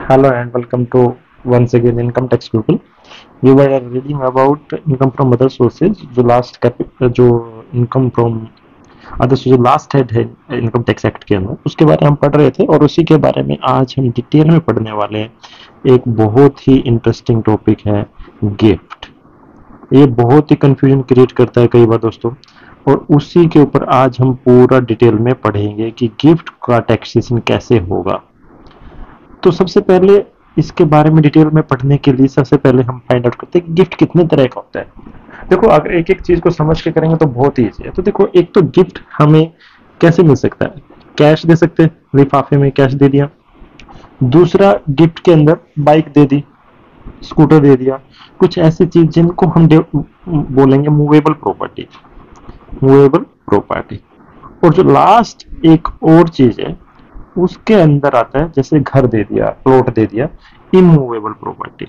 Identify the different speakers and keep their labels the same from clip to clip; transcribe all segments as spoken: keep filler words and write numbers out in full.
Speaker 1: Hello and welcome to once again Income Tax People. We were reading about income from other sources. जो last जो income from other जो last head है income tax act के अंदर, उसके बारे में हम पढ़ रहे थे और उसी के बारे में आज हम डिटेल में पढ़ने वाले हैं। एक बहुत ही इंटरेस्टिंग टॉपिक है गिफ्ट। ये बहुत ही कंफ्यूजन क्रिएट करता है कई बार दोस्तों, और उसी के ऊपर आज हम पूरा डिटेल में पढ़ेंगे कि गिफ्ट का टैक्सेशन कैसे होगा। तो सबसे पहले इसके बारे में डिटेल में पढ़ने के लिए सबसे पहले हम फाइंड आउट करते हैं कि गिफ्ट कितने तरह का होता है। देखो, अगर एक एक चीज को समझ के करेंगे तो बहुत ही ईजी है। तो देखो, एक तो गिफ्ट हमें कैसे मिल सकता है, कैश दे सकते हैं, लिफाफे में कैश दे दिया। दूसरा, गिफ्ट के अंदर बाइक दे दी, स्कूटर दे दिया, कुछ ऐसी चीज जिनको हम बोलेंगे मूवेबल प्रॉपर्टी, मूवेबल प्रॉपर्टी। और जो लास्ट एक और चीज है उसके अंदर आता है, जैसे घर दे दिया, प्लॉट दे दिया, इमूवेबल प्रॉपर्टी।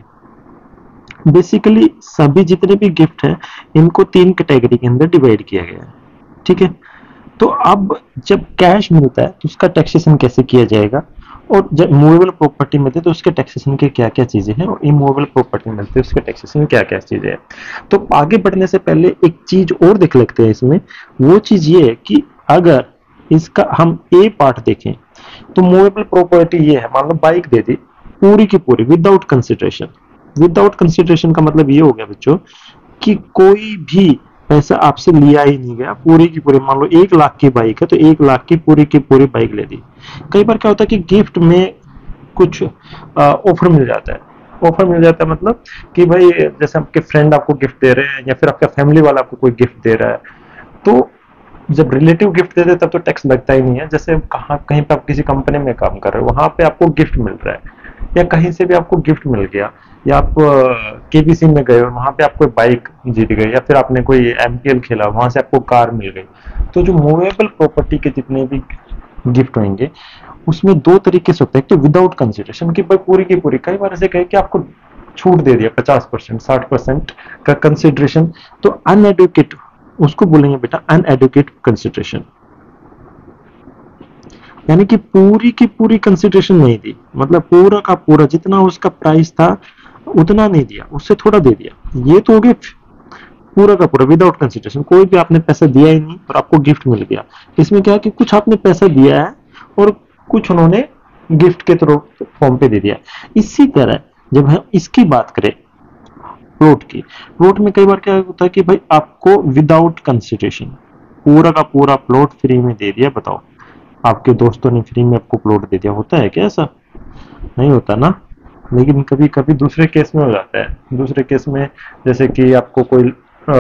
Speaker 1: बेसिकली सभी जितने भी गिफ्ट हैं इनको तीन कैटेगरी के अंदर डिवाइड किया गया है, ठीक है। तो अब जब कैश मिलता है तो उसका टैक्सेशन कैसे किया जाएगा, और जब मूवेबल प्रॉपर्टी मिलती है तो उसके टैक्सेशन के क्या क्या चीजें हैं, और इमूवेबल प्रॉपर्टी मिलती है उसके टैक्सेशन में क्या क्या चीजें हैं। तो आगे बढ़ने से पहले एक चीज और देख लेते हैं इसमें। वो चीज ये है कि अगर इसका हम ए पार्ट देखें तो मूवेबल प्रॉपर्टी ये है, मान लो बाइक दे दी पूरी की पूरी विदाउट कंसिडरेशन। विदाउट कंसिडरेशन का मतलब ये हो गया बच्चों कि कोई भी पैसा आपसे लिया ही नहीं गया, पूरी की पूरी। मान लो एक लाख की बाइक है तो एक लाख की पूरी की पूरी बाइक ले दी। कई बार क्या होता है कि गिफ्ट में कुछ ऑफर मिल जाता है। ऑफर मिल जाता है मतलब कि भाई जैसे आपके फ्रेंड आपको गिफ्ट दे रहे हैं या फिर आपका फैमिली वाला आपको कोई गिफ्ट दे रहा है, तो जब रिलेटिव गिफ्ट देते तब तो टैक्स लगता ही नहीं है। जैसे कहाँ कहीं पे आप किसी कंपनी में काम कर रहे हो, वहां पे आपको गिफ्ट मिल रहा है, या कहीं से भी आपको गिफ्ट मिल गया, या आप केबीसी में गए और वहां पे आपको बाइक जीत गए, या फिर आपने कोई एमपीएल खेला वहां से आपको कार मिल गई। तो जो मूवेबल प्रॉपर्टी के जितने भी गिफ्ट होंगे उसमें दो तरीके से होता है। एक तो विदाउट कंसिडरेशन की भाई पूरी की पूरी, कई बार ऐसे कहे कि आपको छूट दे दिया पचास परसेंट साठ परसेंट का कंसिडरेशन, तो अनएडुकेट उसको बोलेंगे बेटा अनएडुकेट कंसिडरेशन, यानी कि पूरी की पूरी कंसिडरेशन नहीं दी, मतलब पूरा का पूरा जितना उसका प्राइस था उतना नहीं दिया, उससे थोड़ा दे दिया। ये तो हो गया पूरा का पूरा विदाउट कंसिडरेशन, कोई भी आपने पैसा दिया ही नहीं और आपको गिफ्ट मिल गया। इसमें क्या है कि कुछ आपने पैसा दिया है और कुछ उन्होंने गिफ्ट के थ्रू फॉर्म पे दे दिया। इसी तरह जब हम इसकी बात करें प्लॉट की, प्लॉट में कई बार क्या होता है कि भाई आपको विदाउट कंसिडरेशन पूरा का पूरा प्लॉट फ्री में दे दिया। बताओ, आपके दोस्तों ने फ्री में आपको प्लॉट दे दिया, होता है क्या ऐसा? नहीं होता ना। लेकिन कभी कभी दूसरे केस में हो जाता है। दूसरे केस में जैसे कि आपको कोई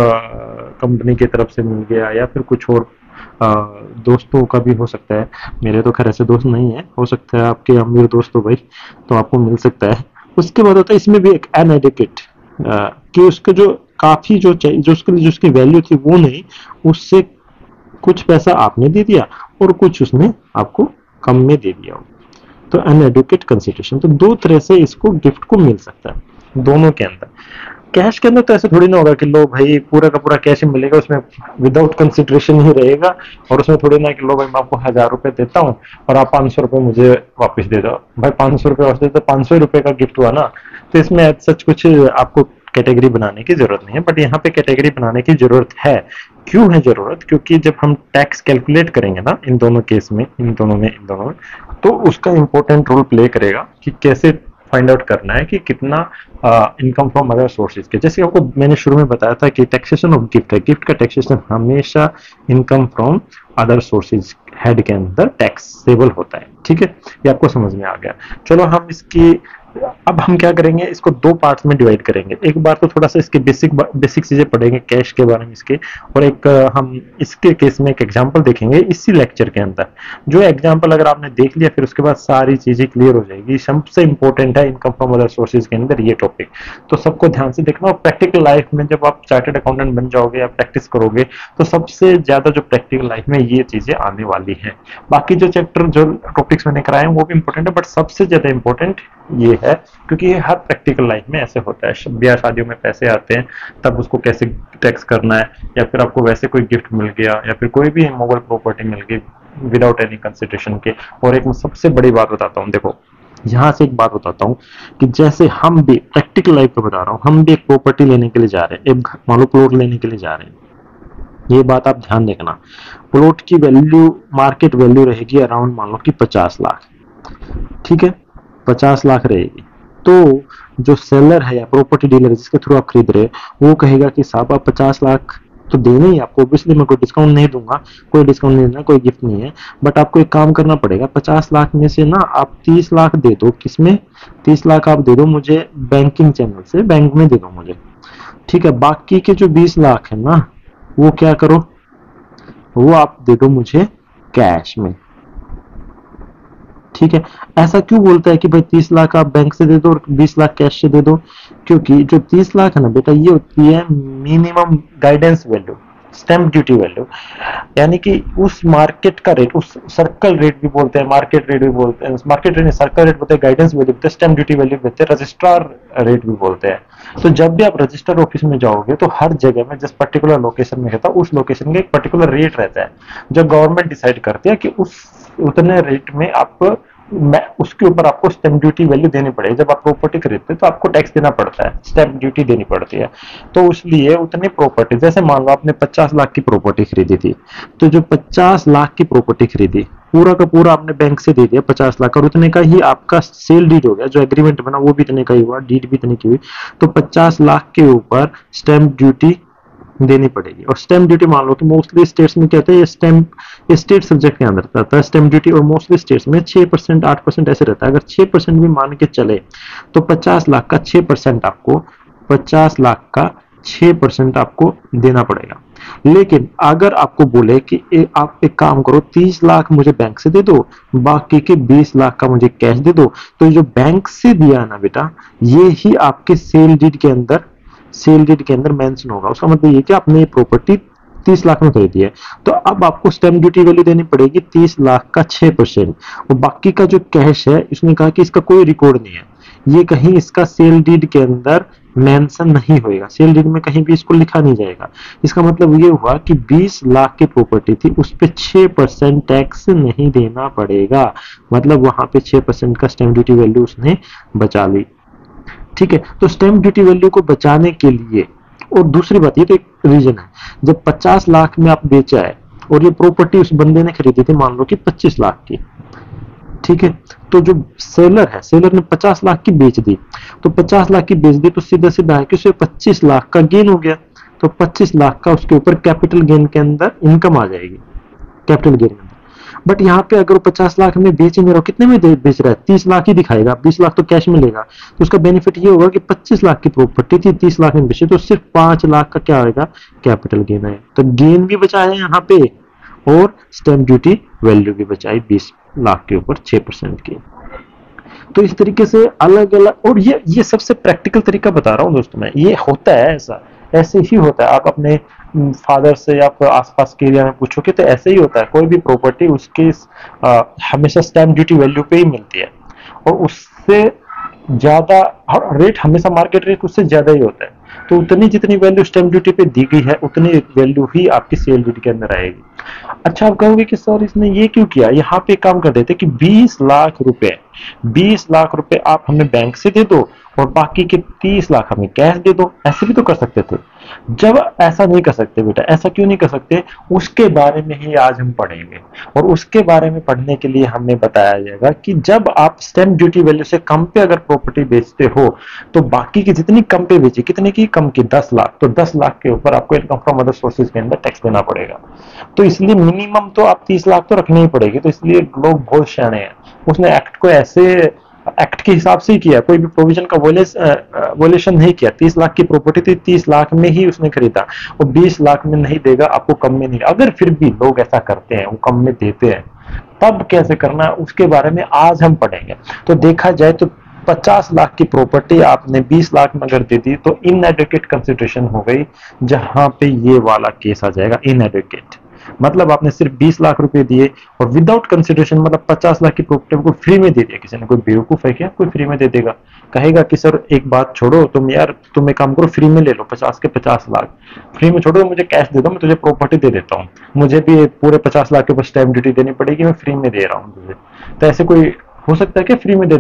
Speaker 1: कंपनी की तरफ से मिल गया, या फिर कुछ और आ, दोस्तों का भी हो सकता है। मेरे तो खैर ऐसे दोस्त नहीं है, हो सकता है आपके अमीर दोस्त हो भाई, तो आपको मिल सकता है। उसके बाद होता है इसमें भी एक अनएडुकेट, कि उसके जो काफी जो जो उसके लिए जो उसकी वैल्यू थी वो नहीं, उससे कुछ पैसा आपने दे दिया और कुछ उसने आपको कम में दे दिया। तो अनएडुकेट कंसिडरेशन। तो दो तरह से इसको गिफ्ट को मिल सकता है दोनों के अंदर। कैश के अंदर तो ऐसे थोड़ी ना होगा कि लो भाई पूरा का पूरा कैश ही मिलेगा, उसमें विदाउट कंसिडरेशन ही रहेगा, और उसमें थोड़ी ना कि लो भाई मैं आपको हजार रुपए देता हूँ और आप पांच सौ रुपए मुझे वापस दे दो। भाई पांच सौ रुपए वापस दे दो, पांच सौ रुपए का गिफ्ट हुआ ना। तो इसमें सच कुछ आपको कैटेगरी बनाने की जरूरत नहीं है, बट यहाँ पे कैटेगरी बनाने की जरूरत है। क्यों है जरूरत? क्योंकि जब हम टैक्स कैलकुलेट करेंगे ना इन दोनों केस में, इन दोनों में इन दोनों में तो उसका इंपॉर्टेंट रोल प्ले करेगा कि कैसे फाइंड आउट करना है कि कितना इनकम फ्रॉम अदर सोर्सेज के। जैसे आपको मैंने शुरू में बताया था कि टैक्सेशन ऑफ गिफ्ट है, गिफ्ट का टैक्सेशन हमेशा income from other sources head के अंदर टैक्सेबल होता है, ठीक है। ये आपको समझ में आ गया। चलो हम इसकी अब हम क्या करेंगे, इसको दो पार्ट्स में डिवाइड करेंगे। एक बार तो थोड़ा सा इसके बेसिक बेसिक चीजें पढ़ेंगे कैश के बारे में इसके, और एक हम इसके केस में एक एग्जांपल देखेंगे इसी लेक्चर के अंदर। जो एग्जांपल अगर आपने देख लिया फिर उसके बाद सारी चीजें क्लियर हो जाएगी। सबसे इंपॉर्टेंट है इनकम फ्रॉम अदर सोर्सेज के अंदर ये टॉपिक, तो सबको ध्यान से देखना। और प्रैक्टिकल लाइफ में जब आप चार्टर्ड अकाउंटेंट बन जाओगे या प्रैक्टिस करोगे तो सबसे ज्यादा जो प्रैक्टिकल लाइफ में ये चीजें आने वाली है। बाकी जो चैप्टर जो टॉपिक्स मैंने कराए हैं वो भी इंपॉर्टेंट है, बट सबसे ज्यादा इंपॉर्टेंट ये है क्योंकि ये हर प्रैक्टिकल लाइफ में ऐसे होता है। ब्याह शादियों में पैसे आते हैं तब उसको कैसे टैक्स करना है, या फिर आपको वैसे कोई गिफ्ट मिल गया या फिर कोई भी मूवेबल प्रॉपर्टी मिल गई विदाउट एनी कंसिडरेशन के। और एक सबसे बड़ी बात बताता हूँ, देखो यहाँ से एक बात बताता हूँ कि जैसे हम भी प्रैक्टिकल लाइफ में बता रहा हूँ, हम भी एक प्रॉपर्टी लेने के लिए जा रहे हैं, एक मान लो प्लॉट लेने के लिए जा रहे हैं, ये बात आप ध्यान देखना। प्लॉट की वैल्यू, मार्केट वैल्यू रहेगी अराउंड मान लो कि पचास लाख, ठीक है, पचास लाख रहेगी। तो जो सेलर है या प्रॉपर्टी डीलर जिसके थ्रू आप खरीद रहे हैं वो कहेगा कि साहब आप पचास लाख तो देने ही आपको, ऑब्वियसली मैं कोई डिस्काउंट नहीं दूंगा, कोई डिस्काउंट नहीं देना, कोई गिफ्ट नहीं है, बट आपको एक काम करना पड़ेगा, पचास लाख में से ना आप तीस लाख दे दो, किसमें, तीस लाख आप दे दो मुझे बैंकिंग चैनल से, बैंक में दे दो मुझे, ठीक है, बाकी के जो बीस लाख है ना वो क्या करो, वो आप दे दो मुझे कैश में, ठीक है। ऐसा क्यों बोलता है कि भाई तीस लाख आप बैंक से दे दो और बीस लाख कैश से दे दो, क्योंकि जो तीस लाख है ना बेटा ये होती है minimum guidance value, stamp duty value, यानी कि उस मार्केट का रेट, उस सर्कल रेट भी बोलते हैं, मार्केट रेट भी बोलते हैं, मार्केट रेट सर्कल रेट बोलते हैं, गाइडेंस वैल्यू बोलते हैं, स्टैंप ड्यूटी वैल्यू बोलते हैं, रजिस्ट्रार रेट भी बोलते हैं। तो जब भी आप रजिस्टर ऑफिस में जाओगे तो हर जगह में जिस पर्टिकुलर लोकेशन में रहता है उस लोकेशन का एक पर्टिकुलर रेट रहता है, जो गवर्नमेंट डिसाइड करती है कि उस उतने रेट में आप, मैं उसके ऊपर आपको स्टैंप ड्यूटी वैल्यू देनी पड़ेगी। जब आप प्रॉपर्टी खरीदते हैं तो आपको टैक्स देना पड़ता है, स्टैंप ड्यूटी देनी पड़ती है। तो इसलिए उतनी प्रॉपर्टी, जैसे मान लो आपने पचास लाख की प्रॉपर्टी खरीदी थी, तो जो पचास लाख की प्रॉपर्टी खरीदी पूरा का पूरा आपने बैंक से दे दिया पचास लाख, और उतने का ही आपका सेल डीड हो गया, जो एग्रीमेंट बना वो भी इतने का ही हुआ, डीड भी इतने की हुई, तो पचास लाख के ऊपर स्टैंप ड्यूटी देनी पड़ेगी। और स्टैंप ड्यूटी मान लो कि मोस्टली स्टेट्स में कहते हैं स्टैंप स्टेट सब्जेक्ट के अंदर रहता है स्टैंप ड्यूटी, और मोस्टली स्टेट्स में छह परसेंट आठ परसेंट ऐसे रहता है। अगर छह परसेंट भी मान के चले तो पचास लाख का छह परसेंट आपको, पचास लाख का छह परसेंट आपको देना पड़ेगा। लेकिन अगर आपको बोले कि ए, आप एक काम करो तीस लाख मुझे बैंक से दे दो, बाकी के बीस लाख का मुझे कैश दे दो, तो जो बैंक से दिया ना बेटा ये ही आपके सेल डीड के अंदर, सेल डीड के अंदर मेंशन होगा। उसका मतलब ये कि आपने ये प्रॉपर्टी तीस लाख में खरीदी है, तो अब आपको स्टैंप ड्यूटी वैल्यू देनी पड़ेगी तीस लाख का छह परसेंट, और बाकी का जो कैश है उसने कहा कि इसका कोई रिकॉर्ड नहीं है, ये कहीं इसका सेल डीड के अंदर मेंशन नहीं होएगा, सेल डीड में कहीं भी इसको लिखा नहीं जाएगा। इसका मतलब ये हुआ कि बीस लाख की प्रॉपर्टी थी उस पे छह परसेंट टैक्स नहीं देना पड़ेगा, मतलब वहां पे छह परसेंट का स्टैंप ड्यूटी वैल्यू उसने बचा ली, ठीक है। तो स्टैंप ड्यूटी वैल्यू को बचाने के लिए, और दूसरी बात ये तो एक रीजन है, जब पचास लाख में आप बेचा है और ये प्रॉपर्टी उस बंदे ने खरीदी थी मान लो कि पच्चीस लाख की, ठीक है, तो जो सेलर है, सेलर ने पचास लाख की बेच दी, तो पचास लाख की बेच दी तो सीधा सीधा है कि उसे पच्चीस लाख का गेन हो गया, तो पच्चीस लाख का उसके ऊपर कैपिटल गेन के अंदर इनकम आ जाएगी, कैपिटल गेन में। बट यहाँ पे अगर वो पचास लाख में बेच ही नहीं रहा, कितने में बेच रहा है, तीस लाख ही दिखाएगा, बीस लाख तो कैश मिलेगा, तो उसका बेनिफिट ये होगा कि पच्चीस लाख की प्रॉपर्टी थी तीस लाख में बेची, तो सिर्फ पांच लाख का क्या आएगा, कैपिटल गेन है। तो गेन भी बचा है यहाँ पे और स्टैंप ड्यूटी वैल्यू भी बचाई बीस लाख के ऊपर छह परसेंट की। तो इस तरीके से अलग अलग, और ये ये सबसे प्रैक्टिकल तरीका बता रहा हूँ दोस्तों मैं, ये होता है ऐसा, ऐसे ही होता है। आप अपने फादर से या फिर आसपास के एरिया में पूछोगे तो ऐसे ही होता है, कोई भी प्रॉपर्टी उसके आ, हमेशा स्टैंप ड्यूटी वैल्यू पे ही मिलती है, और उससे ज्यादा रेट हमेशा मार्केट रेट उससे ज्यादा ही होता है, तो उतनी जितनी वैल्यू स्टैंप ड्यूटी पे दी गई है उतनी वैल्यू ही आपकी सेल ड्यूटी के अंदर आएगी। अच्छा आप कहोगे कि सर इसने ये क्यों किया, यहाँ पे काम कर देते कि बीस लाख रुपए बीस लाख रुपए आप हमें बैंक से दे दो और बाकी के तीस लाख हमें कैश दे दो, ऐसे भी तो कर सकते थे। जब ऐसा नहीं कर सकते बेटा, ऐसा क्यों नहीं कर सकते, उसके बारे में ही आज हम पढ़ेंगे, और उसके बारे में पढ़ने के लिए हमें बताया जाएगा कि जब आप स्टैंप ड्यूटी वैल्यू से कम पे अगर प्रॉपर्टी बेचते हो तो बाकी की जितनी कम पे बेची, कितने की कम की, दस लाख, तो दस लाख के ऊपर आपको इनकम फ्रॉम अदर सोर्सेज के अंदर टैक्स देना पड़ेगा। तो इसलिए मिनिमम तो आप तीस लाख तो रखने ही पड़ेगी। तो इसलिए लोग बहुत शाणे हैं, उसने एक्ट को ऐसे एक्ट के हिसाब से ही किया, कोई भी प्रोविजन का वोलेशन नहीं किया। तीस लाख की प्रॉपर्टी थी, तीस लाख में ही उसने खरीदा, और बीस लाख में नहीं देगा आपको, कम में नहीं। अगर फिर भी लोग ऐसा करते हैं, वो कम में देते हैं, तब कैसे करना है उसके बारे में आज हम पढ़ेंगे। तो देखा जाए तो पचास लाख की प्रॉपर्टी आपने बीस लाख में अगर दे दी तो इनएडुकेट कंसिडरेशन हो गई, जहां पे ये वाला केस आ जाएगा इनएडुकेट। मतलब आपने सिर्फ बीस लाख रुपए दिए और विदाउट कंसिडरेशन, मतलब पचास लाख की प्रॉपर्टी को फ्री में दे दिया किसी ने। कोई बेवकूफ है क्या, कोई फ्री में दे देगा? कहेगा कि सर एक बात छोड़ो तुम यार, तुम एक काम करो फ्री में ले लो पचास के पचास लाख, फ्री में छोड़ो, मुझे कैश दे दो, मैं तुझे प्रॉपर्टी दे देता हूँ, मुझे भी पूरे पचास लाख के ऊपर स्टैंप ड्यूटी देनी पड़ेगी, मैं फ्री में दे रहा हूँ तुझे। तो ऐसे कोई हो सकता है क्या फ्री में दे दे?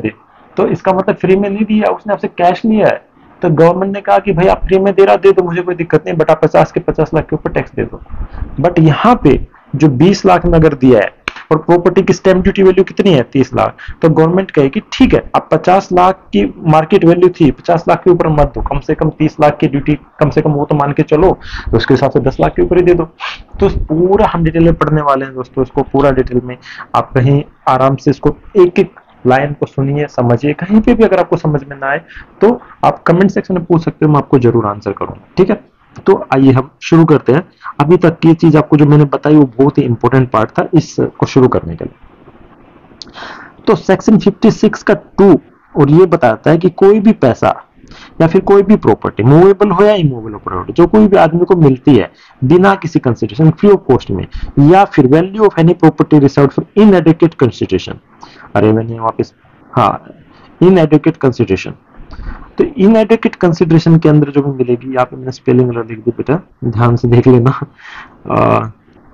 Speaker 1: तो इसका मतलब फ्री में नहीं दिया, उसने आपसे कैश लिया है। तो गवर्नमेंट ने कहा कि भाई आप फ्री में दे रहा दे दो, मुझे कोई दिक्कत नहीं, बट आप पचास के पचास लाख के ऊपर टैक्स दे दो। बट यहाँ पे जो बीस लाख में अगर दिया है और प्रॉपर्टी की स्टैम्प ड्यूटी वैल्यू कितनी है, तीस लाख, तो गवर्नमेंट कहेगी ठीक है, अब पचास लाख की मार्केट वैल्यू थी, पचास लाख के ऊपर मत दो, कम से कम तीस लाख की ड्यूटी कम से कम वो तो मान के चलो, तो उसके हिसाब से दस लाख के ऊपर ही दे दो। तो पूरा हम डिटेल में पढ़ने वाले हैं दोस्तों, इसको पूरा डिटेल में आप कहीं आराम से इसको एक एक लाइन को सुनिए, समझिए। कहीं पे भी अगर आपको समझ में ना आए तो आप कमेंट सेक्शन में पूछ सकते हो, मैं आपको जरूर आंसर करूंगा, ठीक है। तो आइए हम शुरू करते हैं। अभी तक की चीज आपको जो मैंने बताई वो बहुत ही इंपॉर्टेंट पार्ट था इसको शुरू करने के लिए। तो सेक्शन छप्पन का टू और ये बताता है कि कोई भी पैसा या फिर कोई भी प्रॉपर्टी, मूवेबल हो या इमूवेबल प्रॉपर्टी, जो कोई भी आदमी को मिलती है बिना किसी कंसिडरेशन, फ्री ऑफ कॉस्ट में, या फिर value of any property reserved for inadequate consideration, अरे मैंने वापस, हाँ, इनएडिक्वेट कंसिडरेशन। तो इनएडिक्वेट कंसिडरेशन के अंदर जो भी मिलेगी, यहाँ पे मैंने स्पेलिंग लिख दी बेटा, ध्यान से देख लेना, आ,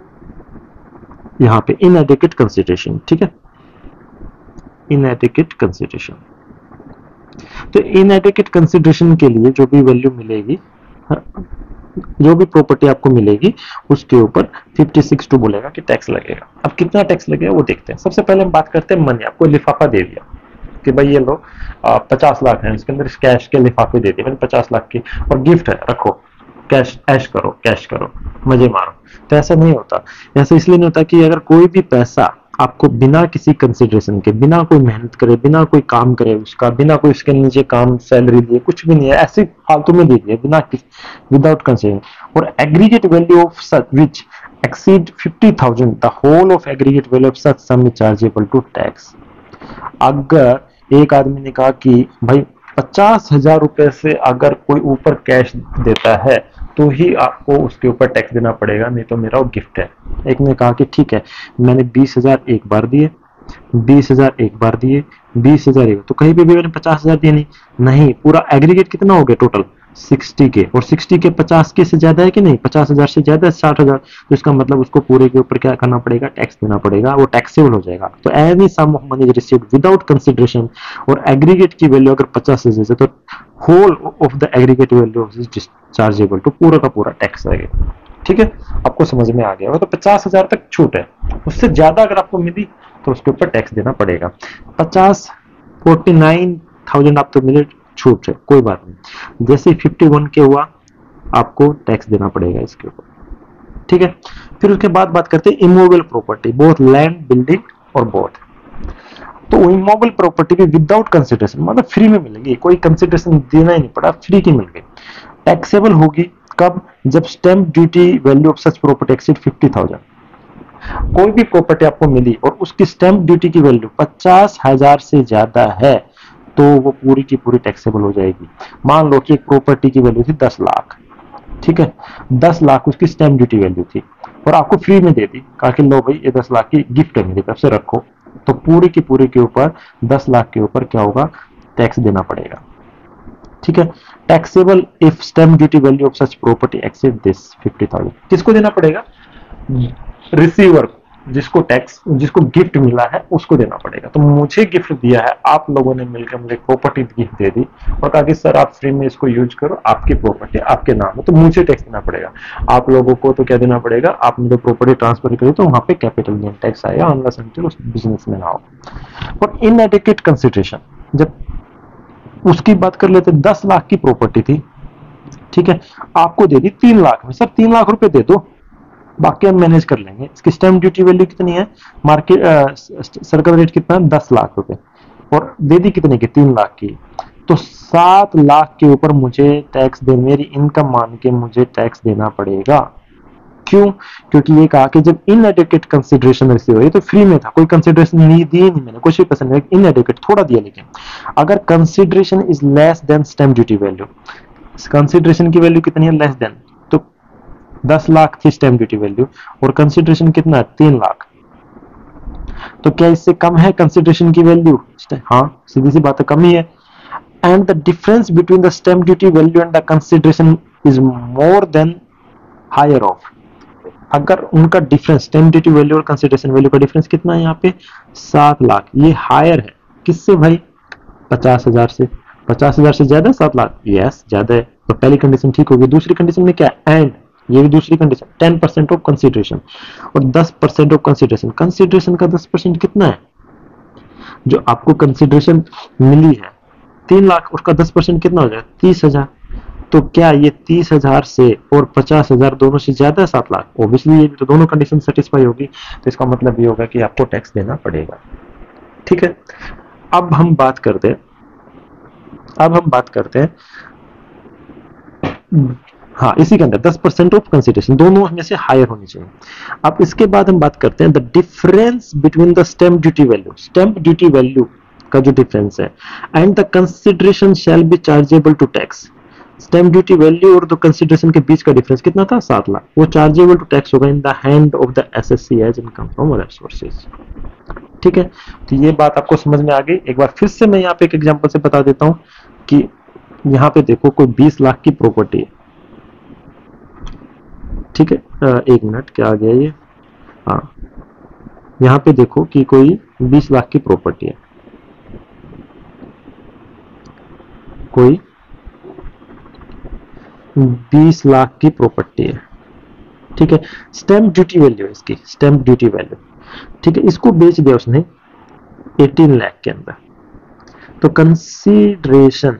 Speaker 1: यहाँ पे इनएडिक्वेट कंसिडरेशन, ठीक है, इनएडिक्वेट कंसिडरेशन। तो इनएडिक्वेट कंसिडरेशन के लिए जो भी वैल्यू मिलेगी, जो भी प्रॉपर्टी आपको मिलेगी, उसके ऊपर छप्पन टू बोलेगा कि टैक्स लगेगा। अब कितना टैक्स लगेगा वो देखते हैं। सबसे पहले हम बात करते हैं मनी। आपको लिफाफा दे दिया कि भाई ये लो पचास लाख है, इसके अंदर कैश के लिफाफे दे दिए मैंने पचास लाख की, और गिफ्ट है, रखो, कैश ऐश करो, कैश करो, मजे मारो। तो ऐसा नहीं होता। ऐसा इसलिए नहीं होता कि अगर कोई भी पैसा आपको बिना किसी कंसिडरेशन के, बिना कोई मेहनत करे, बिना कोई काम करे उसका, बिना कोई उसके नीचे काम सैलरी दिए, कुछ भी नहीं है, ऐसे फालतू में दे दिया बिना विदाउट कंसिडरेशन, और aggregate value of such which exceed fifty thousand, the whole of aggregate value of such sum is chargeable to tax. अगर एक आदमी ने कहा कि भाई पचास हजार रुपए से अगर कोई ऊपर कैश देता है तो ही आपको उसके ऊपर टैक्स देना पड़ेगा, नहीं तो मेरा वो गिफ्ट है। एक ने कहा कि ठीक है, मैंने बीस हजार एक बार दिए, बीस हजार एक बार दिए, बीस हजार एक, तो कहीं पे भी मैंने पचास हजार दिए नहीं, नहीं, पूरा एग्रीगेट कितना हो गया टोटल साठ के, और साठ के पचास के से ज्यादा है कि नहीं, पचास हजार से ज्यादा है साठ हजार, तो इसका मतलब उसको पूरे के ऊपर क्या करना पड़ेगा, टैक्स देना पड़ेगा, वो टैक्सेबल हो जाएगा। तो any sum of money received without consideration और एग्रीगेट की वैल्यू अगर पचास हजार से, तो whole of the aggregate value is dischargeable, तो पूरा का पूरा टैक्स आएगा। ठीक है, आपको समझ में आ गया होगा। तो पचास हजार तक छूट है, उससे ज्यादा अगर आपको मिली तो उसके ऊपर टैक्स देना पड़ेगा। पचास फोर्टी नाइन थाउजेंड आप तो मिले, छूट है, कोई बात नहीं। जैसे इक्यावन के हुआ आपको टैक्स देना पड़ेगा इसके ऊपर, ठीक है। फिर उसके बाद बात करते हैं immovable property, both land, building और बोथ। तो इमूवेबल प्रॉपर्टी भी विदाउट कंसिडरेशन, मतलब फ्री में मिलेगी, कोई कंसिडरेशन देना ही नहीं पड़ा, फ्री की मिल गई। टैक्सेबल होगी कब, जब stamp duty value of such property exceed fifty thousand. कोई भी प्रॉपर्टी आपको मिली और उसकी स्टैंप ड्यूटी की वैल्यू पचास हजार से ज्यादा है तो वो पूरी की पूरी टैक्सेबल हो जाएगी। मान लो कि एक प्रॉपर्टी की वैल्यू थी दस लाख, ठीक है, दस लाख उसकी स्टैंप ड्यूटी वैल्यू थी और आपको फ्री में दे दी, कहा कि लो भाई ये दस लाख की गिफ्ट है मेरी तरफ से, रखो, तो पूरी की पूरी के ऊपर दस लाख के ऊपर क्या होगा, टैक्स देना पड़ेगा। ठीक है, taxable if stamp duty value of such property exceed this fifty thousand. किसको देना पड़ेगा, रिसीवर, जिसको टैक्स, जिसको गिफ्ट मिला है उसको देना पड़ेगा। तो मुझे गिफ्ट दिया है, आप लोगों ने मिलकर मुझे प्रॉपर्टी गिफ्ट दे दी और कहा कि सर आप फ्री में इसको यूज करो, आपकी प्रॉपर्टी आपके नाम है, तो मुझे टैक्स देना पड़ेगा। आप लोगों को तो क्या देना पड़ेगा, आपने जो प्रॉपर्टी ट्रांसफर करी तो वहां पे कैपिटल गेन टैक्स आएगा, अनलेस अनटिल उस बिजनेस में ना हो। और इनएडिक्वेट कंसिडरेशन, जब उसकी बात कर लेते, दस लाख की प्रॉपर्टी थी, ठीक है, आपको दे दी तीन लाख में, सर तीन लाख रुपए दे दो, बाकी हम मैनेज कर लेंगे। इसकी स्टैम्प ड्यूटी वैल्यू कितनी है, मार्केट सर्कल रेट कितना है, दस लाख रुपए, और दे दी कितने की, तीन लाख की, तो सात लाख के ऊपर मुझे टैक्स दे, मेरी इनकम मान के मुझे टैक्स देना पड़ेगा। क्यों, क्योंकि ये कहा कि जब इनएडिक्वेट कंसिडरेशन रिसीव हुई तो फ्री में था, कोई कंसिडरेशन नहीं दी नहीं मैंने, कुछ भी पसंद नहीं, इनएडिक्वेट थोड़ा दिया, लेकिन अगर consideration is less than stamp duty value, consideration की वैल्यू कितनी है, लेस देन, तो दस लाख थी स्टैम्प ड्यूटी वैल्यू और कंसिडरेशन कितना है, तीन लाख, तो क्या इससे कम है कंसिडरेशन की वैल्यू, हाँ सीधी सी बात है, कम ही है। And the difference between the stamp duty value and the consideration is more than higher of, अगर उनका डिफरेंस स्टैम्प ड्यूटी वैल्यू और कंसिडरेशन वैल्यू का डिफरेंस कितना है यहाँ पे, सात लाख, ये हायर है, किससे भाई, पचास हजार से पचास हजार से ज्यादा सात लाख, यस ज्यादा है, तो पहली कंडीशन ठीक होगी। दूसरी कंडीशन में क्या है, एंड ये भी दूसरी condition, ten percent of consideration और दस परसेंट ऑफ कंसिडरेशन। कंसिडरेशन का दस परसेंट कितना है, जो आपको कंसिडरेशन मिली है तीन लाख, उसका दस परसेंट कितना हो जाएगा, तीस हजार। तो क्या ये तीस हजार से और पचास हजार दोनों से ज्यादा है सात लाख, ऑब्वियसली ये तो दोनों कंडीशन सेटिस्फाई होगी, तो इसका मतलब ये होगा कि आपको टैक्स देना पड़ेगा। ठीक है, अब हम बात करते हैं अब हम बात करते हैं हाँ, इसी के अंदर दस परसेंट ऑफ कंसिडरेशन, दोनों में से हायर होनी चाहिए। अब इसके बाद हम बात करते हैं the difference between the stamp duty value, stamp duty value का जो डिफरेंस है, and the consideration shall be chargeable to tax. Stamp duty value और द कंसिडरेशन के बीच का डिफरेंस कितना था, सात लाख, वो चार्जेबल टू टैक्स होगा in the hand of the SSC as income from other sources. ठीक है, तो ये बात आपको समझ में आ गई। एक बार फिर से मैं यहाँ पे एक एग्जांपल से बता देता हूँ कि यहाँ पे देखो कोई बीस लाख की प्रॉपर्टी है। ठीक है, एक मिनट, क्या आ गया ये, हाँ, यहाँ पे देखो कि कोई बीस लाख की प्रॉपर्टी है, कोई बीस लाख की प्रॉपर्टी है। ठीक है, स्टैंप ड्यूटी वैल्यू है इसकी, स्टैंप ड्यूटी वैल्यू। ठीक है, इसको बेच दिया उसने अठारह लाख के अंदर, तो कंसीडरेशन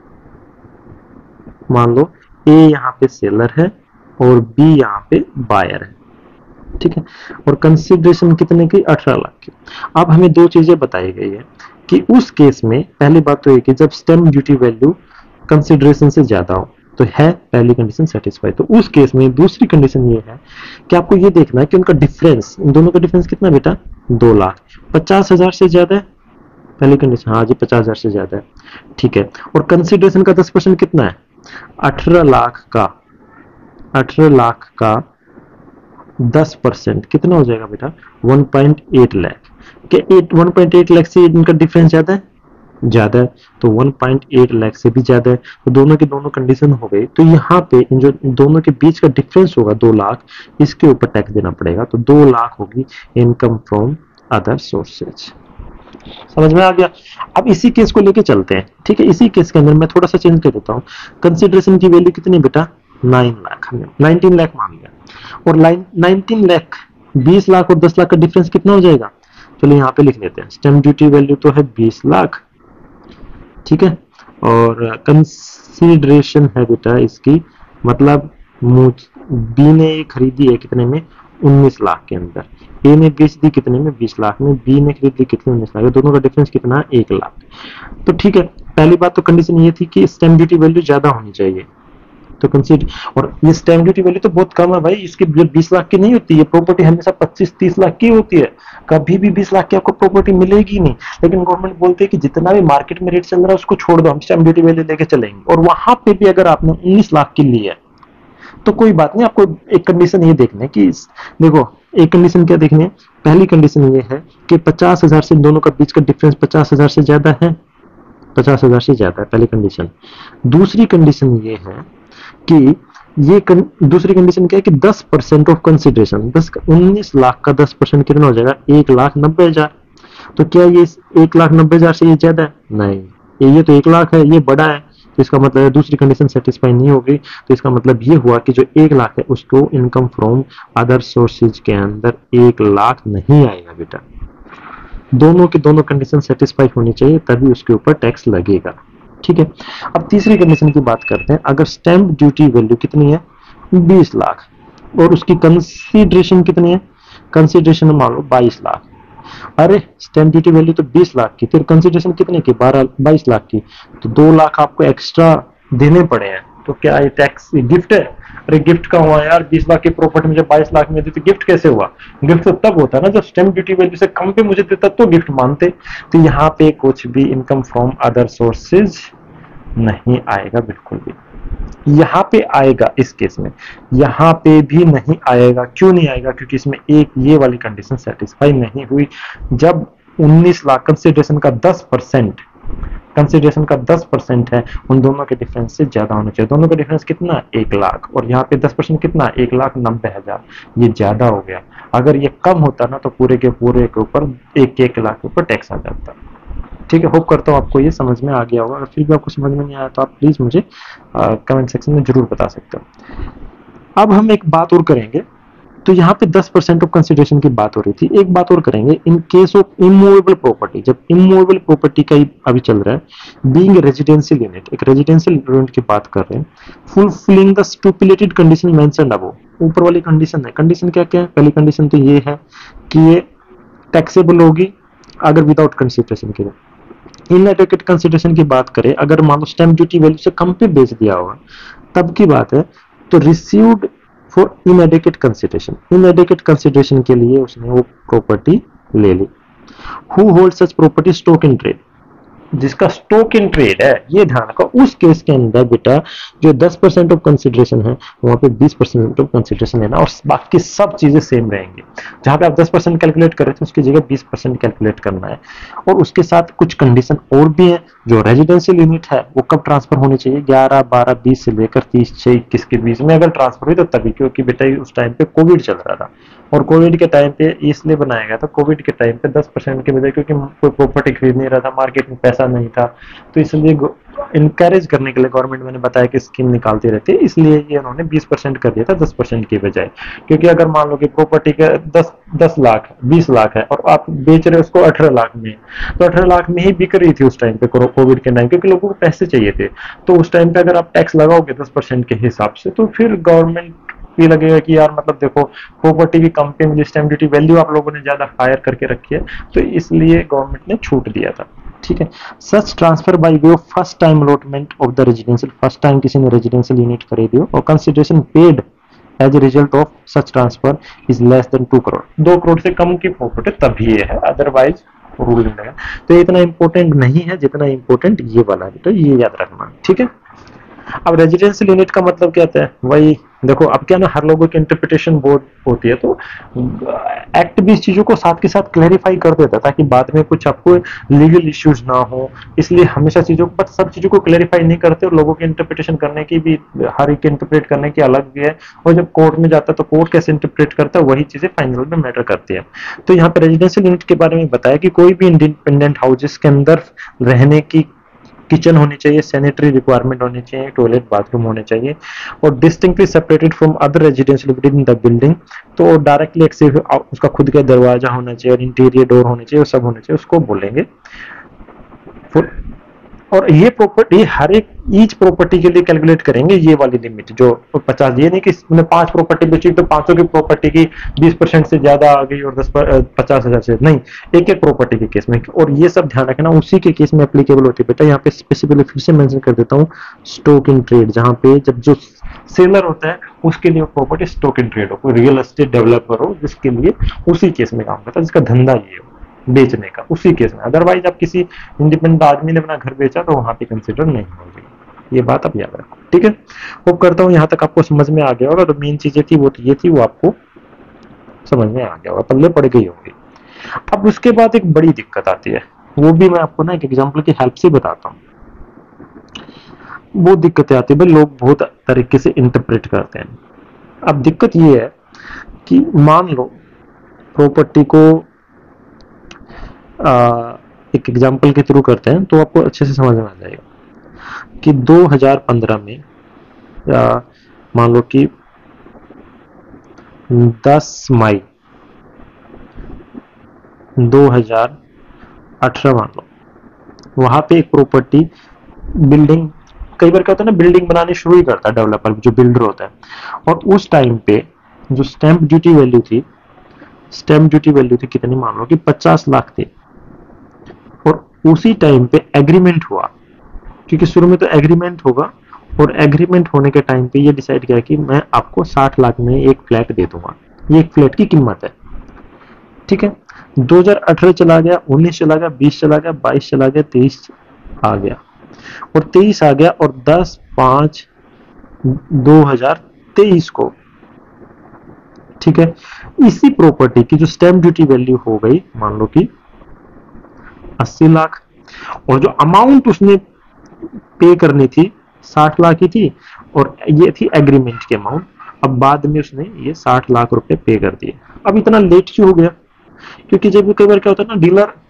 Speaker 1: मान लो ए यहाँ पे सेलर है और बी यहाँ पे बायर है। ठीक है, और कंसीडरेशन कितने की, अठारह लाख की। अब हमें दो चीजें बताई गई है कि उस केस में पहली बात तो ये कि जब स्टैंप ड्यूटी वैल्यू कंसीडरेशन से ज्यादा हो तो है पहली कंडीशन सेटिस्फाई। तो उस केस में दूसरी कंडीशन ये है कि आपको ये देखना है कि उनका डिफरेंस, इन दोनों का डिफरेंस कितना बेटा, दो लाख, पचास हजार से ज्यादा है पहली कंडीशन, हाँ जी पचास हजार से ज्यादा है। ठीक है, और कंसीडरेशन का दस परसेंट कितना है, अठारह लाख का अठारह लाख का दस परसेंट कितना हो जाएगा बेटा, वन पॉइंट एट लाख के, वन पॉइंट एट लाख से इनका डिफरेंस ज्यादा है, ज्यादा है, तो वन पॉइंट एट लाख से भी ज्यादा है, तो दोनों की दोनों कंडीशन हो गई। तो यहाँ पे इन जो दोनों के बीच का डिफरेंस होगा दो लाख, इसके ऊपर टैक्स देना पड़ेगा, तो दो लाख होगी इनकम फ्रॉम अदर सोर्सेज। समझ में आ गया। अब इसी केस को लेके चलते हैं। ठीक है, इसी केस के अंदर मैं थोड़ा सा चेंज कर देता हूँ। कंसिडरेशन की वैल्यू कितनी बेटा, नाइन लाख, हमने नाइनटीन लाख मान लिया, और नाइनटीन लाख, बीस लाख और दस लाख का डिफरेंस कितना हो जाएगा, चलो यहाँ पे लिख लेते हैं। स्टैंप ड्यूटी वैल्यू तो है बीस लाख, ठीक है, और कंसीडरेशन है बेटा इसकी, मतलब बी ने ये खरीदी है कितने में, उन्नीस लाख के अंदर, ए ने बेच दी कितने में, बीस लाख में, बी ने खरीद दी कितने, उन्नीस लाख, दोनों का डिफरेंस कितना, एक लाख। तो ठीक है, पहली बात तो कंडीशन ये थी कि स्टैंप ड्यूटी वैल्यू ज्यादा होनी चाहिए, तो कंसीडर, और ये स्टैंप ड्यूटी वैल्यू तो बहुत कम है भाई, इसकी बीस लाख की नहीं होती, ये प्रॉपर्टी हमेशा पच्चीस तीस लाख की होती है, कभी भी बीस लाख की आपको प्रॉपर्टी मिलेगी नहीं। लेकिन गवर्नमेंट बोलते है कि जितना भी मार्केट में रेट चल रहा है उसको छोड़ दो, हम स्टैंप ड्यूटी वैल्यू लेके चलेंगे। और वहां पे भी अगर आपने उन्नीस लाख की ली है तो कोई बात नहीं, आपको एक कंडीशन ये देखना है कि देखो, एक कंडीशन क्या देखनी है, पहली कंडीशन ये है कि पचास हजार से दोनों का बीच का डिफरेंस पचास हजार से ज्यादा है, पचास हजार से ज्यादा है पहली कंडीशन। दूसरी कंडीशन ये है कि ये कन, दूसरी कंडीशन क्या है कि दस परसेंट ऑफ कंसिडरेशन, दस उन्नीस लाख का दस परसेंट कितना हो जाएगा, एक लाख नब्बे हजार। तो क्या ये एक लाख नब्बे हजार से ये ज्यादा है, नहीं, ये तो एक लाख है, ये बड़ा है, तो इसका मतलब है दूसरी कंडीशन सेटिस्फाई नहीं होगी। तो इसका मतलब ये हुआ कि जो एक लाख है उसको इनकम फ्रॉम अदर सोर्सेज के अंदर एक लाख नहीं आएगा बेटा, दोनों की दोनों कंडीशन सेटिस्फाई होनी चाहिए तभी उसके ऊपर टैक्स लगेगा। ठीक है, अब तीसरी कंडीशन की बात करते हैं। अगर स्टैंप ड्यूटी वैल्यू कितनी है, बीस लाख, और उसकी कंसीडरेशन कितनी है, कंसीडरेशन मान लो बाईस लाख, अरे स्टैंप ड्यूटी वैल्यू तो बीस लाख की, फिर कंसीडरेशन कितने की, बारह बाईस लाख की, तो दो लाख आपको एक्स्ट्रा देने पड़े हैं। तो क्या ये टैक्स गिफ्ट है, अरे गिफ्ट का हुआ यार, बीस लाख की प्रॉपर्टी मुझे बाईस लाख में दी तो गिफ्ट कैसे हुआ, गिफ्ट तो तब होता है ना जब स्टैंप ड्यूटी वैल्यू से कम पे मुझे देता तो गिफ्ट मानते। तो यहाँ पे कुछ भी इनकम फ्रॉम अदर सोर्सेज नहीं आएगा, बिल्कुल भी। यहाँ पे आएगा, इस केस में यहाँ पे भी नहीं आएगा। क्यों नहीं आएगा, क्योंकि इसमें एक ये वाली कंडीशन सेटिस्फाई नहीं हुई। जब उन्नीस लाख कंसिडरेशन का दस परसेंट कंसिडरेशन का दस परसेंट है, उन दोनों के डिफरेंस से ज्यादा होना चाहिए। दोनों का डिफरेंस कितना, एक लाख, और यहाँ पे दस परसेंट कितना, एक लाख नब्बे हजार, ये ज्यादा हो गया। अगर ये कम होता ना तो पूरे के पूरे के ऊपर एक एक लाख के ऊपर टैक्स आ जाता। ठीक है, होप करता हूँ आपको ये समझ में आ गया होगा। अगर फिर भी आपको समझ में नहीं आया तो आप प्लीज मुझे कमेंट सेक्शन में जरूर बता सकते हो। अब हम एक बात और करेंगे, तो यहाँ पे टेन परसेंट ऑफ कंसिडरेशन की बात हो रही थी, एक बात और करेंगे in case of immovable property. जब इमूवेबल प्रॉपर्टी का ही अभी चल रहा है, बीइंग रेजिडेंशियल यूनिट, एक रेजिडेंशियल यूनिट की बात कर रहे हैं, fulfilling the stipulated condition mentioned above. ऊपर वाली कंडीशन है, कंडीशन क्या क्या है? पहली कंडीशन तो ये है कि ये टैक्सेबल होगी अगर विदाउट कंसिडरेशन के। इनएडिक्वेट कंसिडरेशन की बात करें, अगर मान लो स्टैम्प ड्यूटी वैल्यू से कम पे बेच दिया होगा तब की बात है, तो received for inadequate consideration, inadequate consideration के लिए उसने वो प्रॉपर्टी ले ली। Who hold such property stock in trade, जिसका स्टॉक इन ट्रेड है, ये ध्यान रखो, उस केस के अंदर बेटा जो टेन परसेंट ऑफ कंसिडरेशन है वहां पे ट्वेंटी परसेंट ऑफ कंसिडरेशन लेना और बाकी सब चीजें सेम रहेंगी। जहां पे आप टेन परसेंट कैलकुलेट कर रहे थे उसकी जगह ट्वेंटी परसेंट कैलकुलेट करना है। और उसके साथ कुछ कंडीशन और भी है। जो रेजिडेंशियल यूनिट है वो कब ट्रांसफर होनी चाहिए? ग्यारह, बारह, बीस से लेकर तीस, छह, इक्कीस के बीच में अगर ट्रांसफर हुई तो तभी, क्योंकि बेटा उस टाइम पे कोविड चल रहा था और कोविड के टाइम पे इसलिए बनाया गया था, कोविड के टाइम पे दस परसेंट के बजाय, क्योंकि कोई प्रॉपर्टी खरीद नहीं रहा था, मार्केट में पैसा नहीं था, तो इसलिए इनकरेज करने के लिए गवर्नमेंट मैंने बताया कि स्कीम निकालती रहती है, इसलिए ये उन्होंने बीस परसेंट कर दिया था दस परसेंट के बजाय। क्योंकि अगर मान लो कि प्रॉपर्टी का दस दस लाख बीस लाख है और आप बेच रहे हो उसको अठारह लाख में, तो अठारह लाख में ही बिक रही थी उस टाइम पे कोविड के टाइम, क्योंकि लोगों को पैसे चाहिए थे। तो उस टाइम पे अगर आप टैक्स लगाओगे दस परसेंट के हिसाब से, तो फिर गवर्नमेंट भी लगेगा कि यार मतलब देखो प्रॉपर्टी की कम पे मिली, स्टैम्प ड्यूटी वैल्यू आप लोगों ने ज्यादा हायर करके रखी है, तो इसलिए गवर्नमेंट ने छूट दिया था। ठीक है, such transfer by way of first time allotment of the residential, first time किसी ने रेजिडेंशियल यूनिट खरीदी हो और consideration paid as a result of such transfer is less than two crore, दो करोड़ से कम की प्रॉपर्टी तभी ये है, अदरवाइज रूल नहीं है। तो इतना इंपॉर्टेंट नहीं है जितना इंपॉर्टेंट ये वाला है, तो ये याद रखना। ठीक है, अब रेजिडेंशियल यूनिट का मतलब क्या होता है? वही देखो, अब क्या ना, हर लोगों की इंटरप्रिटेशन बोर्ड होती है, तो एक्ट भी इस चीजों को साथ के साथ क्लैरिफाई कर देता है ताकि बाद में कुछ आपको लीगल इश्यूज ना हो। इसलिए हमेशा चीजों को, सब चीजों को क्लैरिफाई नहीं करते और लोगों की इंटरप्रिटेशन करने की भी, हर एक इंटरप्रेट करने की अलग भी है, और जब कोर्ट में जाता है तो कोर्ट कैसे इंटरप्रेट करता है वही चीजें फाइनल में मैटर करती है। तो यहाँ पे रेजिडेंशियल यूनिट के बारे में बताया कि कोई भी इंडिपेंडेंट हाउसेस के अंदर रहने की किचन होनी चाहिए, सैनिटरी रिक्वायरमेंट होनी चाहिए, टॉयलेट बाथरूम होने चाहिए, और distinctly separated from other residential within the building, तो डायरेक्टली एक्सेस उसका खुद का दरवाजा होना चाहिए और इंटीरियर डोर होने चाहिए, वो सब होने चाहिए, उसको बोलेंगे। और ये प्रॉपर्टी हर एक ईच प्रॉपर्टी के लिए कैलकुलेट करेंगे ये वाली लिमिट जो पचास, ये नहीं कि मैंने पांच प्रॉपर्टी बेची तो पांचों की प्रॉपर्टी की बीस परसेंट से ज्यादा आ गई और दस पचास हजार से नहीं, एक एक प्रॉपर्टी के केस में। और ये सब ध्यान रखना उसी के केस में एप्लीकेबल होती है। बेटा यहाँ पे स्पेसिफिकली फिर से मेंशन कर देता हूँ, स्टॉक इन ट्रेड, जहाँ पे जब जो सेलर होता है उसके लिए प्रॉपर्टी स्टॉक इन ट्रेड हो, कोई रियल एस्टेट डेवलपर हो जिसके लिए उसी केस में काम करता है, जिसका धंधा ये हो बेचने का, उसी केस में। अदरवाइज आप किसी इंडिपेंडेंट आदमी ने अपना घर बेचा तो वहां पे कंसिडर नहीं होगी, ये बात आप याद रखो। ठीक है, होप करता हूँ यहाँ तक आपको समझ में आ गया होगा। तो मेन चीजें थी वो तो ये थी, वो आपको समझ में आ गया होगा, पल्ले पड़ गई होगी। अब उसके बाद एक बड़ी दिक्कत आती है, वो भी मैं आपको ना एक एग्जाम्पल की हेल्प से बताता हूँ। वो दिक्कतें आती है भाई, लोग बहुत तरीके से इंटरप्रेट करते हैं। अब दिक्कत ये है कि मान लो प्रॉपर्टी को आ, एक एग्जाम्पल के थ्रू करते हैं तो आपको अच्छे से समझ में आ जाएगा कि दो हज़ार पंद्रह में मान लो कि दस मई दो हज़ार अठारह मान लो, वहां पे एक प्रॉपर्टी बिल्डिंग, कई बार क्या होता है ना, बिल्डिंग बनानी शुरू ही करता है डेवलपर जो बिल्डर होता है, और उस टाइम पे जो स्टैंप ड्यूटी वैल्यू थी, स्टैंप ड्यूटी वैल्यू थी कितनी, मान लो कि पचास लाख थी। और उसी टाइम पे एग्रीमेंट हुआ, क्योंकि शुरू में तो एग्रीमेंट होगा, और एग्रीमेंट होने के टाइम पे ये डिसाइड किया कि मैं आपको साठ लाख में एक फ्लैट दे दूंगा, ये एक फ्लैट की कीमत है। ठीक है, दो हज़ार अठारह चला गया, उन्नीस चला गया, बीस चला गया, बाईस चला गया, तेईस आ गया, और तेईस आ गया, और दस पांच दो हज़ार तेईस को, ठीक है, इसी प्रॉपर्टी की जो स्टैंप ड्यूटी वैल्यू हो गई मान लो कि अस्सी लाख, और जो अमाउंट उसने पे करनी थी साठ लाख की थी, और ये थी एग्रीमेंट की अमाउंट। अब बाद में उसने ये साठ लाख रुपए पे कर दिए। अब इतना लेट क्यों हो गया? क्योंकि जब कई बार क्या होता है ना, डीलर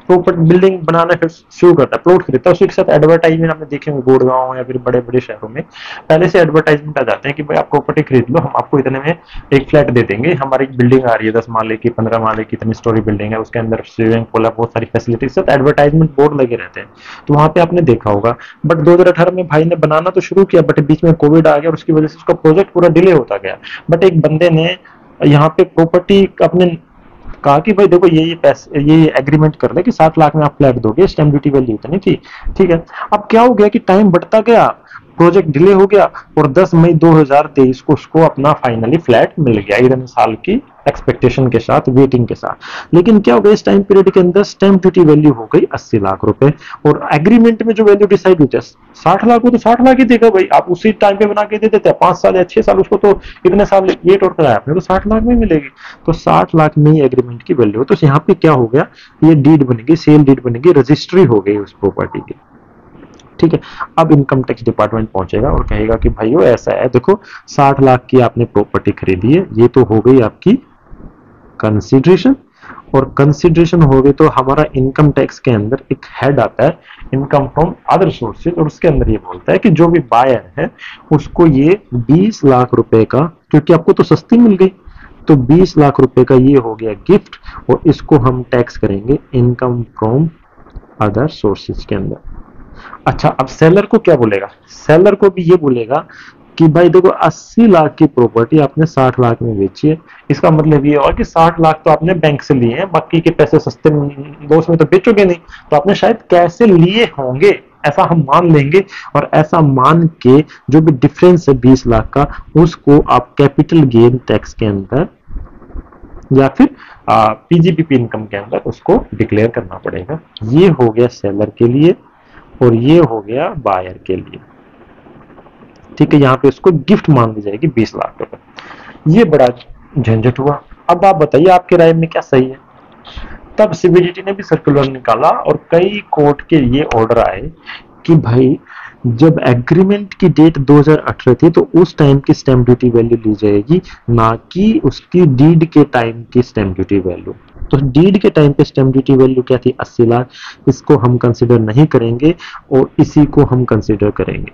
Speaker 1: प्रॉपर्टी बिल्डिंग बनाना फिर शुरू करता है, प्लॉट खरीदता है, उसी के साथ एडवर्टाइजमेंट आपने देखे होंगे गुड़गांव या फिर बड़े बड़े शहरों में पहले से एडवर्टाइजमेंट आ जाते हैं कि भाई आप प्रॉपर्टी खरीद लो, हम आपको इतने में एक फ्लैट दे देंगे, हमारी बिल्डिंग आ रही है दस माले की, पंद्रह माले की, इतनी स्टोरी बिल्डिंग है, उसके अंदर स्विमिंग पूल है, बहुत सारी फैसिलिटीज साथ एडवर्टाइजमेंट बोर्ड लगे रहते हैं। तो वहां पे आपने देखा होगा। बट दो हजार अठारह में भाई ने बनाना तो शुरू किया, बट बीच में कोविड आ गया और उसकी वजह से उसका प्रोजेक्ट पूरा डिले होता गया। बट एक बंदे ने यहाँ पे प्रॉपर्टी अपने कहा कि भाई देखो ये ये पैसे ये ये एग्रीमेंट कर ले कि सात लाख में आप फ्लैट दोगे, स्टैम्प ड्यूटी वैल्यू इतनी थी, ठीक है। अब क्या हो गया कि टाइम बढ़ता गया, प्रोजेक्ट डिले हो गया और दस मई दो हज़ार तेईस को उसको अपना फाइनली फ्लैट मिल गया इतने साल की एक्सपेक्टेशन के साथ, वेटिंग के साथ। लेकिन क्या हो गया, इस टाइम पीरियड के अंदर स्टैम्प ड्यूटी वैल्यू हो गई अस्सी लाख रुपए और एग्रीमेंट में जो वैल्यू डिसाइड हुई है साठ लाख, वो तो साठ लाख ही देगा भाई, आप उसी टाइम पे बना के दे देते हैं, पांच साल या छह साल, उसको तो इतने साल वेट और कराया आपने, तो साठ लाख में मिलेगी। तो साठ लाख में ही एग्रीमेंट की वैल्यू है। तो यहाँ पे क्या हो गया, ये डीड बनेगी, सेल डीड बनेगी, रजिस्ट्री हो गई उस प्रॉपर्टी की, ठीक है। अब इनकम टैक्स डिपार्टमेंट पहुंचेगा और कहेगा कि भाइयों ऐसा है, देखो साठ लाख की आपने प्रॉपर्टी खरीदी है, ये तो हो गई आपकी कंसीडरेशन, और कंसीडरेशन हो गई तो हमारा इनकम टैक्स के अंदर एक हेड आता है इनकम फ्रॉम अदर सोर्सेज, और उसके अंदर ये बोलता है कि जो भी बायर है उसको ये बीस लाख रुपए का, क्योंकि आपको तो सस्ती मिल गई, तो बीस लाख रुपए का ये हो गया गिफ्ट, और इसको हम टैक्स करेंगे इनकम फ्रॉम अदर सोर्सेज के अंदर। अच्छा, अब सेलर को क्या बोलेगा, सेलर को भी ये बोलेगा कि भाई देखो अस्सी लाख की प्रॉपर्टी आपने साठ लाख में बेची है, इसका मतलब ये हुआ कि साठ लाख तो आपने बैंक से लिए हैं, बाकी के पैसे सस्ते दोस्त में तो बेचोगे नहीं, तो आपने शायद कैसे लिए होंगे, ऐसा हम मान लेंगे, और ऐसा मान के जो भी डिफरेंस है बीस लाख का, उसको आप कैपिटल गेन टैक्स के अंदर या फिर पीजीपीपी इनकम के अंदर उसको डिक्लेयर करना पड़ेगा। ये हो गया सेलर के लिए और ये हो गया बायर के लिए, ठीक है। यहाँ पे उसको गिफ्ट मान ली जाएगी बीस लाख रुपए। ये बड़ा झंझट हुआ। अब आप बताइए आपके राय में क्या सही है। तब सीबीडीटी ने भी सर्कुलर निकाला और कई कोर्ट के ये ऑर्डर आए कि भाई जब एग्रीमेंट की डेट दो हज़ार अठारह थी तो उस टाइम की स्टैम्प ड्यूटी वैल्यू ली जाएगी, ना कि उसकी डीड के टाइम की स्टैम्प ड्यूटी वैल्यू। तो डीड के टाइम पे स्टैम्प ड्यूटी वैल्यू क्या थी, अस्सी लाख, इसको हम कंसिडर नहीं करेंगे और इसी को हम कंसिडर करेंगे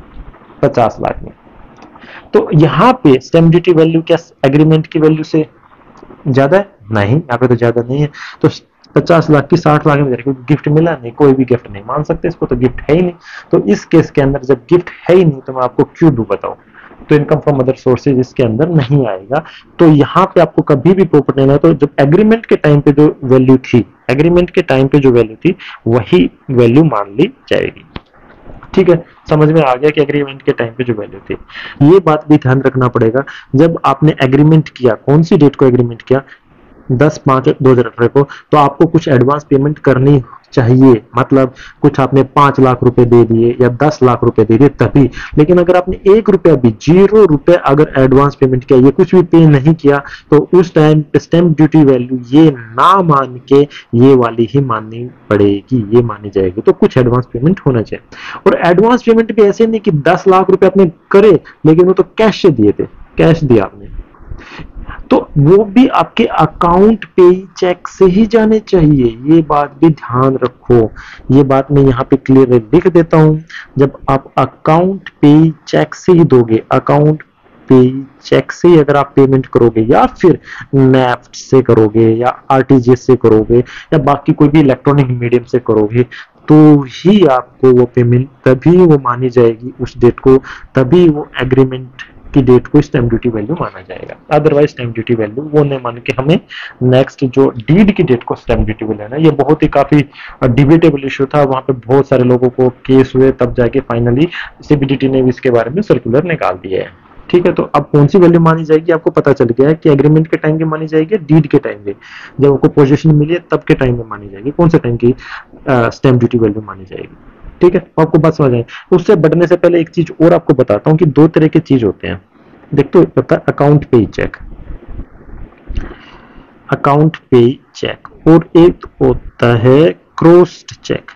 Speaker 1: पचास लाख में। तो यहाँ पे स्टैम्प ड्यूटी वैल्यू क्या एग्रीमेंट की वैल्यू से ज्यादा है? नहीं, यहाँ पे तो ज्यादा नहीं है। तो पचास लाख की साठ लाख में गिफ्ट मिला नहीं, कोई भी गिफ्ट नहीं मान सकते इसको, तो गिफ्ट है ही नहीं। तो इस केस के अंदर जब गिफ्ट है ही नहीं तो मैं आपको क्यों दूं बताओ, तो इनकम फ्रॉम अदर सोर्सेज इसके अंदर नहीं आएगा। तो यहाँ पे आपको कभी भी प्रॉपर्टी लेना है तो जब एग्रीमेंट के टाइम पे जो वैल्यू थी, एग्रीमेंट के टाइम पे जो वैल्यू थी वही वैल्यू मान ली जाएगी, ठीक है। समझ में आ गया कि एग्रीमेंट के टाइम पे जो वैल्यू थी। ये बात भी ध्यान रखना पड़ेगा, जब आपने एग्रीमेंट किया, कौन सी डेट को एग्रीमेंट किया, दस पांच दो हजार अठारह को, तो आपको कुछ एडवांस पेमेंट करनी चाहिए, मतलब कुछ आपने पांच लाख रुपए दे दिए या दस लाख रुपए दे दिए तभी। लेकिन अगर आपने एक रुपया भी, जीरो रुपए अगर एडवांस पेमेंट किया, ये कुछ भी पे नहीं किया, तो उस टाइम स्टैम्प ड्यूटी वैल्यू ये ना मान के ये वाली ही माननी पड़ेगी, ये मानी जाएगी। तो कुछ एडवांस पेमेंट होना चाहिए। और एडवांस पेमेंट भी ऐसे नहीं कि दस लाख रुपए आपने करे लेकिन वो तो कैश से दिए थे, कैश दिया आपने, तो वो भी आपके अकाउंट पे चेक से ही जाने चाहिए। ये बात भी ध्यान रखो, ये बात मैं यहाँ पे क्लियर लिख देता हूं। जब आप अकाउंट पे चेक से ही दोगे, अकाउंट पे चेक से ही अगर आप पेमेंट करोगे या फिर नेफ्ट से करोगे या आरटीजीएस से करोगे या बाकी कोई भी इलेक्ट्रॉनिक मीडियम से करोगे, तो ही आपको वो पेमेंट तभी वो मानी जाएगी उस डेट को, तभी वो एग्रीमेंट की डेट को स्टैम्प ड्यूटी वैल्यू माना जाएगा। अदरवाइज स्टैम्प ड्यूटी वैल्यू वो नहीं मान के हमें नेक्स्ट जो डीड की डेट को स्टैम्प ड्यूटी वैल्यू लेना। ये बहुत ही काफी डिबेटेबल इशू था, वहां पे बहुत सारे लोगों को केस हुए, तब जाके फाइनली सीबीडीटी ने भी इसके बारे में सर्कुलर निकाल दिया है, ठीक है। तो अब कौन सी वैल्यू मानी जाएगी आपको पता चल गया है कि एग्रीमेंट के टाइम की मानी जाएगी, डीड के टाइम पे जब आपको पोजीशन मिली है तब के टाइम में मानी जाएगी, कौन से टाइम की स्टैम्प ड्यूटी वैल्यू मानी जाएगी, ठीक है। आपको बात समझ आए। उससे बढ़ने से पहले एक चीज और आपको बताता हूँ कि दो तरह के चीज होते हैं। देखो होता है अकाउंट पे चेक, अकाउंट पे चेक, और एक होता है क्रॉस्ड चेक।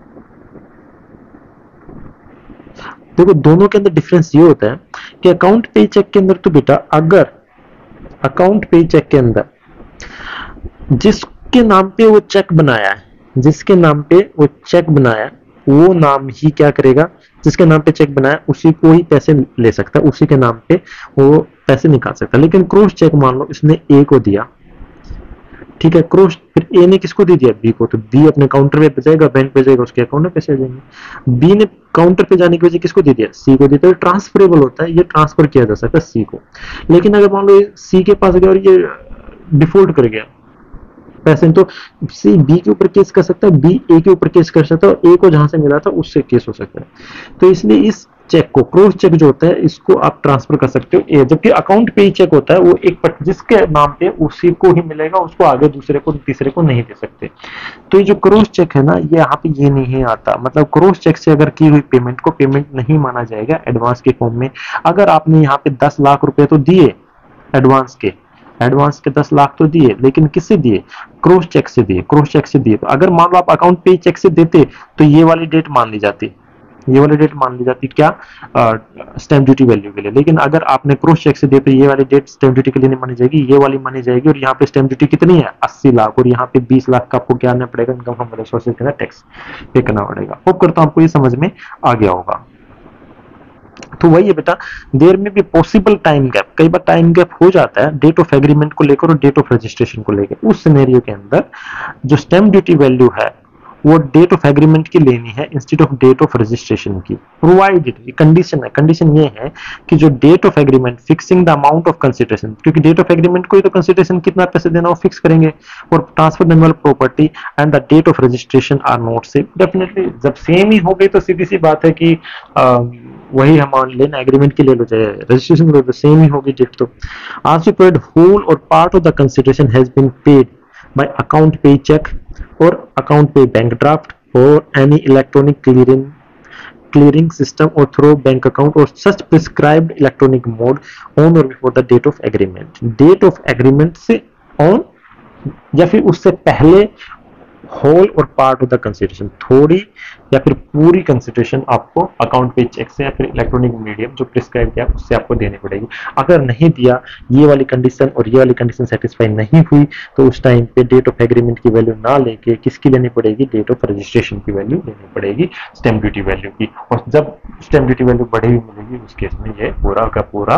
Speaker 1: देखो दोनों के अंदर डिफरेंस ये होता है कि अकाउंट पे चेक के अंदर तो बेटा अगर अकाउंट पे चेक के अंदर जिसके नाम पे वो चेक बनाया है जिसके नाम पे वो चेक बनाया वो नाम ही क्या करेगा, जिसके नाम पे चेक बनाया उसी को ही पैसे ले सकता है, उसी के नाम पे वो पैसे निकाल सकता है। लेकिन क्रॉस चेक मान लो इसने ए को दिया, ठीक है, क्रॉस फिर ए ने किसको दे दिया, बी को, तो बी अपने काउंटर पे भेजेगा, बैंक पे जाएगा, उसके अकाउंट में पैसे आ जाएंगे। बी ने काउंटर पे जाने की वजह किसको दे दिया, सी को दे दिया। ट्रांसफरेबल होता है, ये ट्रांसफर किया जा सकता है सी को। लेकिन अगर मान लो सी के पास गया और ये डिफॉल्ट कर गया पैसे, तो सी बी के ऊपर केस कर सकता है, बी ए के ऊपर केस कर सकता है, और ए को जहां से मिला था उससे केस हो सकता है। तो इसलिए इस चेक को, क्रॉस चेक जो होता है, इसको आप ट्रांसफर कर सकते हो ए, जबकि अकाउंट पे ही चेक होता है वो एक पट, जिसके नाम पे उसी को ही मिलेगा, उसको आगे दूसरे को तीसरे को नहीं दे सकते। तो ये जो क्रॉस चेक है ना, ये यहाँ पे ये नहीं आता, मतलब क्रॉस चेक से अगर की हुई पेमेंट को पेमेंट नहीं माना जाएगा एडवांस के फॉर्म में। अगर आपने यहाँ पे दस लाख रुपए तो दिए एडवांस के, एडवांस के दस लाख तो दिए, लेकिन किससे दिए, क्रॉस चेक से दिए, क्रॉस चेक से दिए। तो अगर मान लो आप अकाउंट पे चेक से देते तो ये वाली डेट मान ली जाती, ये वाली डेट मान ली जाती क्या, स्टैंप ड्यूटी वैल्यू के लिए। लेकिन अगर आपने क्रॉस चेक से दिए तो ये वाली डेट स्टैंप ड्यूटी के लिए नहीं मानी जाएगी, ये वाली मानी जाएगी। और यहाँ पे स्टैंप ड्यूटी कितनी है, अस्सी लाख, और यहाँ पे बीस लाख का आपको क्या करना पड़ेगा, इनकम फ्रॉम अदर सोर्सेज का टैक्स पे करना पड़ेगा। होप करता हूँ आपको ये समझ में आ गया होगा। तो वही है बेटा, देर में भी पॉसिबल टाइम गैप, कई बार टाइम गैप हो जाता है डेट ऑफ एग्रीमेंट को लेकर और डेट ऑफ रजिस्ट्रेशन को लेकर। उस सिनेरियो के अंदर जो स्टैंप ड्यूटी वैल्यू है वो डेट ऑफ एग्रीमेंट की लेनी है instead of date of registration की, प्रोवाइडेड, कंडीशन है, कंडीशन ये है कि जो date of agreement fixing the amount of consideration, क्योंकि डेट ऑफ एग्रीमेंट को ही तो कंसिडरेशन कितना पैसे देना वो फिक्स करेंगे, और transfer the annual property and the date of registration are not same. Definitely जब सेम ही हो गई तो सीधी सी बात है कि आ, वही हम लेना एग्रीमेंट की ले लो, चाहे रजिस्ट्रेशन को, तो सेम ही होगी डेट। तो आल्सो पेड होल और part of the consideration has been paid by account pay check or account pay bank draft or any electronic clearing clearing system or through bank account or such prescribed electronic mode on or before the date of agreement। date of agreement से on या फिर उससे पहले whole और part of the consideration, थोड़ी या फिर पूरी कंसिडरेशन आपको अकाउंट पे चेक से या फिर इलेक्ट्रॉनिक मीडियम जो प्रिस्क्राइब किया उससे आपको देनी पड़ेगी। अगर नहीं दिया, ये वाली कंडीशन और ये वाली कंडीशन सेटिस्फाई नहीं हुई, तो उस टाइम पे डेट ऑफ एग्रीमेंट की वैल्यू ना लेके किसकी लेनी पड़ेगी, डेट ऑफ रजिस्ट्रेशन की वैल्यू लेनी पड़ेगी, स्टैंप ड्यूटी वैल्यू की। और जब स्टैंप ड्यूटी वैल्यू बढ़ी हुई मिलेगी उस केस में ये पूरा का पूरा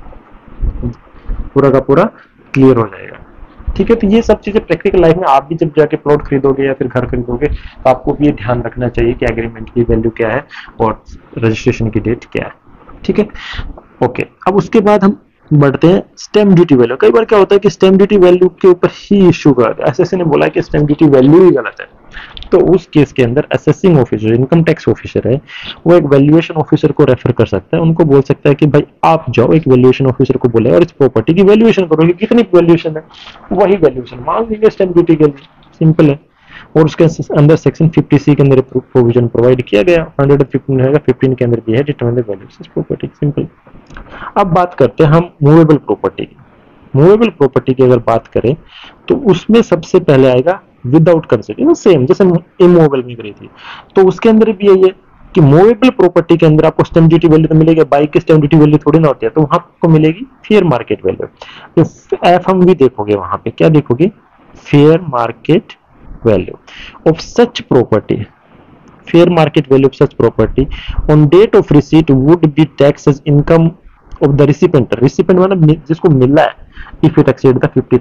Speaker 1: पूरा का पूरा क्लियर हो जाएगा। ठीक है, तो ये सब चीजें प्रैक्टिकल लाइफ में आप भी जब जाके प्लॉट खरीदोगे या फिर घर खरीदोगे तो आपको भी ये ध्यान रखना चाहिए कि एग्रीमेंट की वैल्यू क्या है और रजिस्ट्रेशन की डेट क्या है। ठीक है, ओके। अब उसके बाद हम बढ़ते हैं स्टैंप ड्यूटी वैल्यू। कई बार क्या होता है कि स्टैंप ड्यूटी वैल्यू के ऊपर ही इश्यू कर एसएससी ने बोला कि स्टैंप ड्यूटी वैल्यू ही गलत है, तो उस केस के अंदर assessing officer, income tax officer है, वो एक वैल्यूएशन ऑफिसर को रेफर कर सकता है। उनको बोल सकता है कि भाई आप जाओ एक वैल्यूएशन ऑफिसर को बोले और इस प्रॉपर्टी की वैल्यूएशन करो कि कितनी वैल्यूएशन है, वही वैल्यूएशन मान लीजिए स्टैंप ड्यूटी के लिए, सिंपल है। और उसके अंदर सेक्शन फिफ्टी सी के अंदर प्रोविजन प्रोवाइड किया गया, हंड्रेड फिफ्टीन रहेगा, फिफ्टीन के अंदर भी है determine the value of property, simple. अब बात करते हैं हम मूवेबल प्रॉपर्टी की। मूवेबल प्रॉपर्टी की अगर बात करें तो उसमें सबसे पहले आएगा विदाउट कंसिडरेशन, सेम जैसे इमूवेबल में करी थी। तो उसके अंदर भी यही है कि मूवेबल प्रॉपर्टी के अंदर आपको स्टैंप ड्यूटी वैल्यू तो मिलेगी, बाइक की स्टैंप ड्यूटी वैल्यू थोड़ी ना होती है, तो वहां आपको मिलेगी फेयर मार्केट वैल्यू। तो एफ हम भी देखोगे, वहां पे क्या देखोगे, fair market value of such property, fair market value of such property on date of receipt would be tax as income of the recipient. Recipient मतलब जिसको मिला है, if it exceed the fifty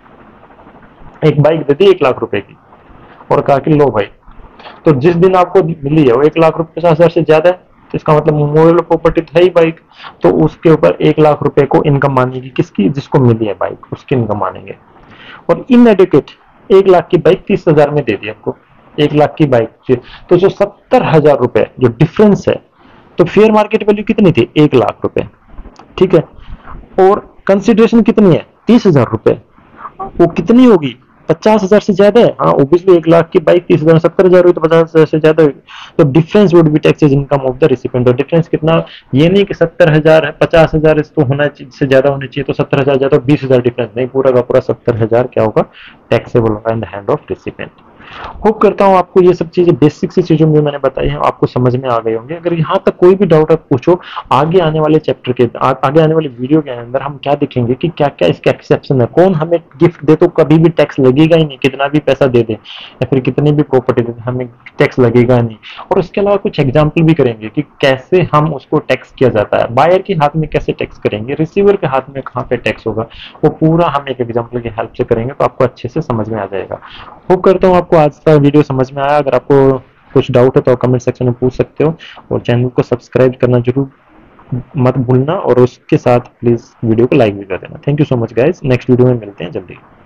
Speaker 1: thousand. एक bike दे दी एक लाख रुपए की और कहा कि लो भाई, तो जिस दिन आपको मिली है वो एक लाख रुपए पचास हजार से ज्यादा है, तो इसका मतलब मूवेबल प्रॉपर्टी है ही बाइक, तो उसके ऊपर एक लाख रुपए को इनकम मानेगी किसकी, जिसको मिली है बाइक, उसकी इनकम मानेंगे। और इनएडिक्वेट एक लाख की बाइक तीस हजार में दे दी आपको, एक लाख की बाइक, तो जो सत्तर हजार रुपए जो डिफरेंस है, तो फेयर मार्केट वैल्यू कितनी थी, एक लाख रुपए, ठीक है। और कंसिडरेशन कितनी है, तीस हजार रुपए, वो कितनी होगी, पचास हजार से ज्यादा है। हाँ ओब्वियसली एक लाख की बाइक तीस हजार सत्तर हजार हुई तो पचास हजार से ज्यादा हुई, तो difference would be tax income of the recipient. तो डिफरेंस कितना, ये नहीं कि सत्तर हजार है, पचास हजार तो होना चाहिए, से ज्यादा होनी चाहिए, तो सत्तर हजार ज्यादा, बीस हजार डिफरेंस नहीं, पूरा का पूरा सत्तर हजार क्या होगा, टैक्सेबल होगा in the hand of recipient. Hope करता हूँ आपको ये सब चीजें, बेसिक सी चीजों में मैंने बताई है, आपको समझ में आ गई होंगी। अगर यहाँ तक कोई भी डाउट आप पूछो, आगे आने वाले चैप्टर के आ, आगे आने वाले वीडियो के अंदर हम क्या देखेंगे कि क्या क्या इसके एक्सेप्शन है, कौन हमें गिफ्ट दे तो कभी भी टैक्स लगेगा ही नहीं, कितना भी पैसा दे दे या फिर कितनी भी प्रॉपर्टी दे दे हमें टैक्स लगेगा नहीं। और उसके अलावा कुछ एग्जाम्पल भी करेंगे कि कैसे हम उसको टैक्स किया जाता है, बायर के हाथ में कैसे टैक्स करेंगे, रिसीवर के हाथ में कहाँ पे टैक्स होगा, वो पूरा हम एक एग्जाम्पल की हेल्प से करेंगे, तो आपको अच्छे से समझ में आ जाएगा। होप करता हूँ आपको आज का वीडियो समझ में आया। अगर आपको कुछ डाउट है तो कमेंट सेक्शन में पूछ सकते हो, और चैनल को सब्सक्राइब करना जरूर मत भूलना, और उसके साथ प्लीज वीडियो को लाइक भी कर देना। Thank you so much guys, next video में मिलते हैं जल्दी।